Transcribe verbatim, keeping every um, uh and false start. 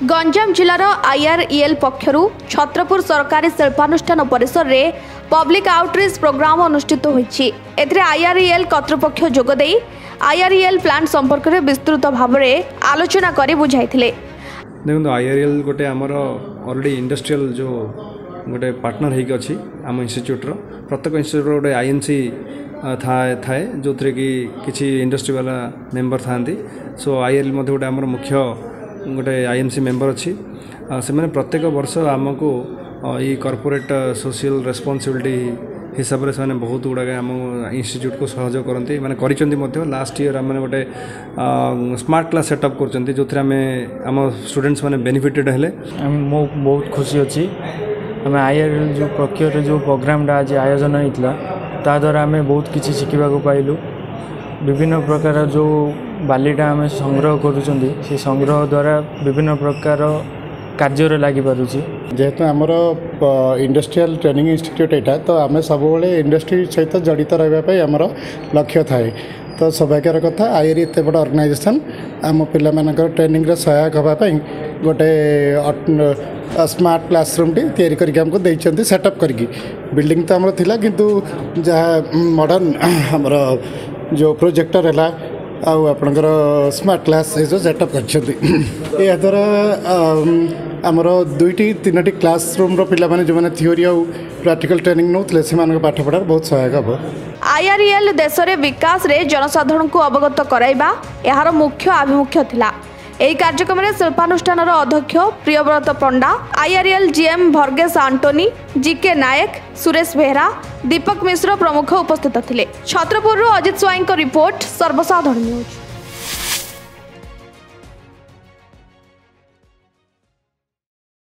गंजाम जिलार आईआरईएल पक्षरु छत्रपुर सरकारी शिल्पानुष्ठान परिसर रे पब्लिक आउटरीच प्रोग्राम अनुष्ठित होईछि। एथरे आईआरईएल कर्तृपक्ष जोगदेई आईआरईएल प्लांट संपर्क में विस्तृत भाव में आलोचना करी बुझाइथिले। देखो आईआरईएल गोटे आमर ऑलरेडी इंडस्ट्रियल जो गोटे पार्टनर होगी अच्छी आम इन्स्टिट्यूटर प्रत्येक इन्स्टिट्यूट गोटे आईएनसी थाए थाए जो थे कि किसी इंडस्ट्री वाला मेंबर था। सो आईआरईएल मध्य गोटे आमर मुख्य गोटे आईएनसी मेंबर अच्छी से मैंने प्रत्येक वर्ष आमको ये कॉर्पोरेट सोशल रेस्पॉन्सिबिलिटी हिसाब से बहुत गुड़ाक आम इन्स्टिट्यूट को सहयोग करती मैंने कर लास्ट ईयर आम गोटे स्मार्ट क्लास सेटअप कर जो आम आम स्टूडेंट्स मैंने बेनिफिटेड हेले बहुत खुशी अच्छी आम आईआरईएल जो पक्षर जो प्रोग्रामटा आज आयोजन होता ता द्वारा आम बहुत किसी शिखा पाइलु। विभिन्न प्रकार जो बालीटा आम संग्रह करुँच से संग्रह द्वारा विभिन्न प्रकार कार्य लगी पारुची। जेहेतु आमर इंडस्ट्रियल ट्रेनिंग इंस्टीट्यूट यहाँ तो आम सब इंडस्ट्री सहित जड़ित रही आमर लक्ष्य थाए। तो सौभाग्यर कथा आईआरईएल एत बड़ ऑर्गेनाइजेशन आम पिला ट्रेनिंग सहायक होगापी गोटे स्मार्ट क्लासरूम टी तैयारी करके हमको देइछन्ति सेटअप करके बिल्डिंग तो आमर थिला किंतु जहाँ मॉडर्न आमर जो प्रोजेक्टर है आउ आपणकर स्मार्ट क्लास जो सेटअप कर या द्वारा आमर दुईटी तीन क्लासरूम पिला माने जो माने थ्योरी और प्रैक्टिकल ट्रेनिंग नौले से पाठ पढ़ार बहुत सहायक हम। आईआरईएल देश रे विकास रे जनसाधारण को अवगत कराइबा यार मुख्य आभिमुख्य थिला। एही कार्यक्रम में शिल्पानुष्ठान अध्यक्ष Priyabrata Panda, IREL GM Bhargesh Antony, GK Nayak, Suresh Behera, Deepak Mishra प्रमुख उपस्थित थिले। छत्रपुर अजित स्वाई रिपोर्ट सर्वसाधारण न्यूज।